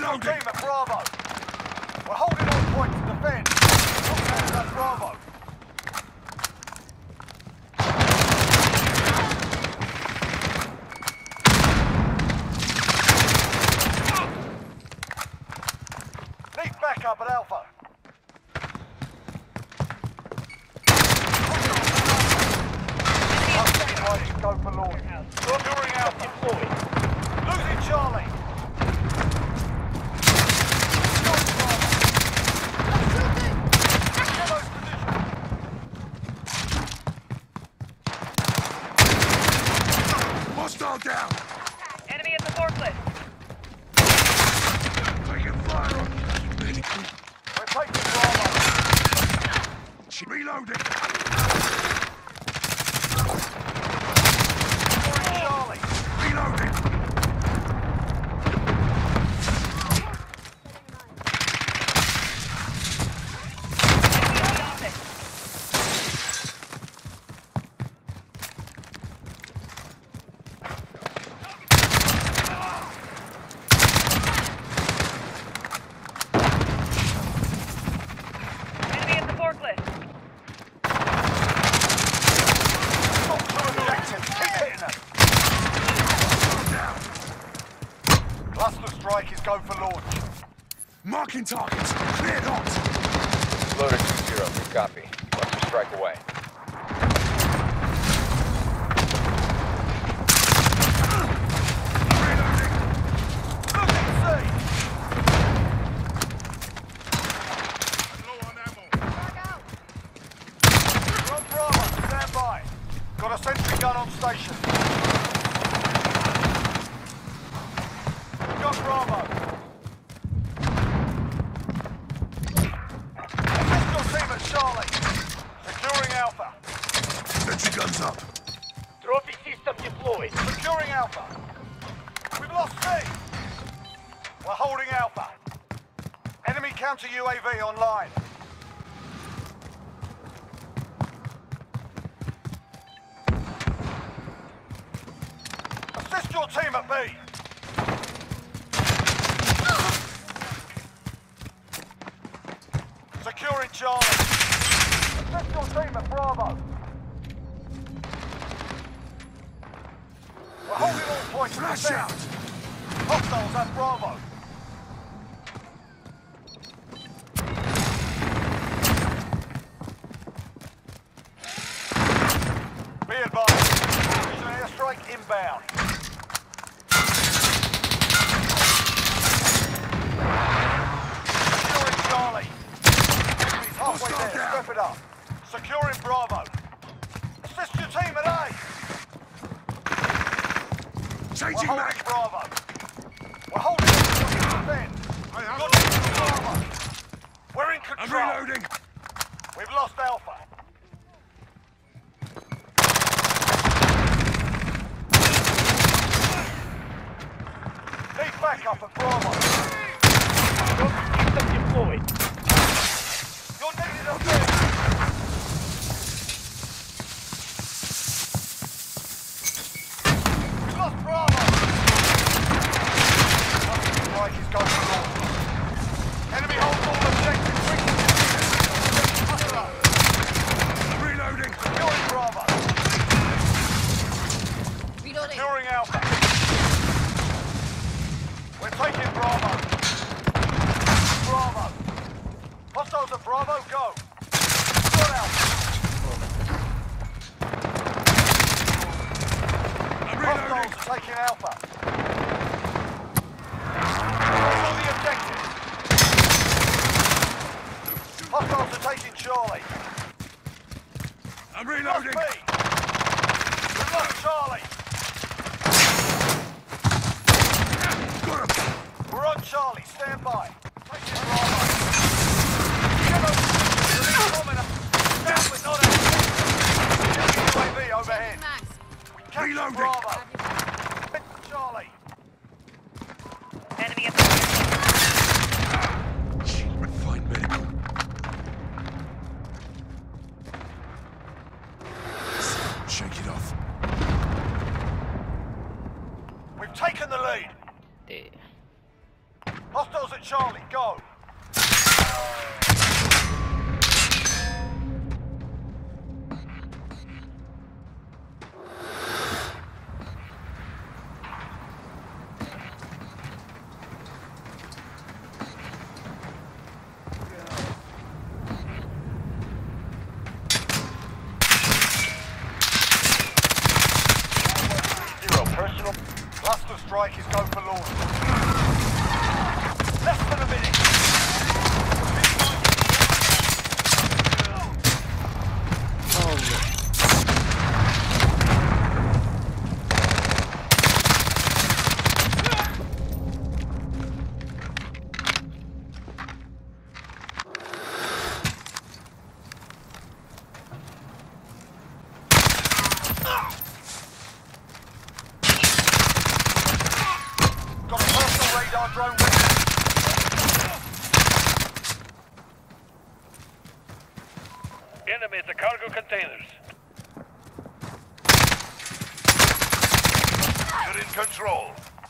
Reloading. Team at Bravo. We're holding all points to defend. Okay, that's Bravo. Need backup at Alpha. Go for launch. Securing out deployed. Losing Charlie. Hostile down. Enemy at the forklift. Taking fire on you. Medical. We're taking Bravo. Reloading. Charlie. Reloading. Enemy at the forklift. Cluster strike is go for launch. Marking targets. Cleared hot. Loader 2-0, good copy. Cluster strike away. Got a sentry gun on station. Got Bravo. Assist your team at Charlie. Securing Alpha. Sentry guns up. Trophy system deployed. Securing Alpha. We've lost C. We're holding Alpha. Enemy counter UAV online. Assist your team at B. Securing Charlie. Assist your team at Bravo. We're holding all points. Flash out. Hostiles at Bravo. Be advised. There's an airstrike inbound. Securing Charlie. He's halfway Hostile there. down. Step it up. Securing Bravo. Assist your team at A. We're Changing holding back. Bravo. We're holding it to defend. Good Bravo. We're in I'm control. reloading. We've lost Alpha. Need backup at Bravo. Trophy system deployed. You're needed up there. We've lost Bravo. Cluster strike is going forward. Enemy holds all objectives. Cluster up. I'm reloading. Securing Bravo. Reloading. Securing Alpha. We're taking Bravo. Bravo. Hostiles at Bravo, go. Got Alpha. I'm reloading. Hostiles are taking Alpha. Control the objective. Hostiles are taking Charlie. I'm We've lost reloading. B. We've lost Charlie. Got him. We're on Charlie, stand by. Taking Bravo. Yellow. Release coming up. Down but not out. UAV overhead. We captured Reloading. Bravo. Charlie. Enemy at the forklift. Refined medical. Shake it off. We've taken the lead. Damn. Hostiles at Charlie, go! Personal. Cluster strike is go for launch. Less than a minute. Got a personal radar drone ready. Enemy at the cargo containers. You're in control.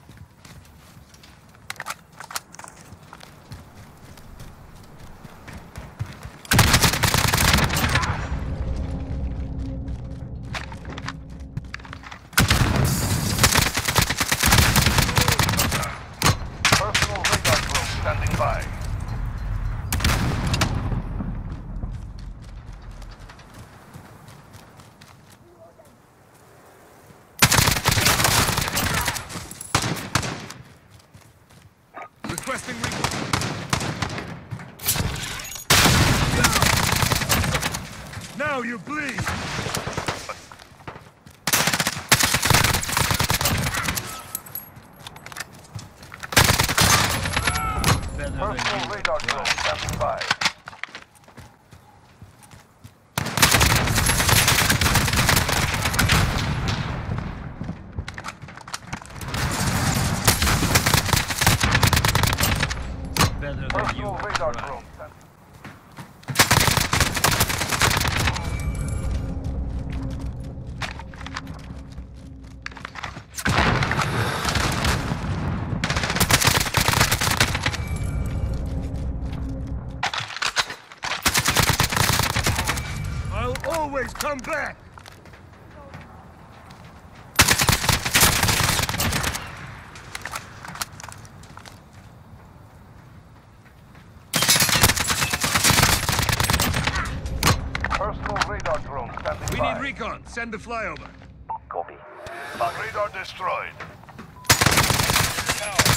Personal radar drone standing by. Requesting recon. Now you bleed. Personal radar drone standing by. Personal radar drone standing. I'll always come back. Personal radar drone standing We by. need recon. Send the flyover. Copy. Radar destroyed. Now.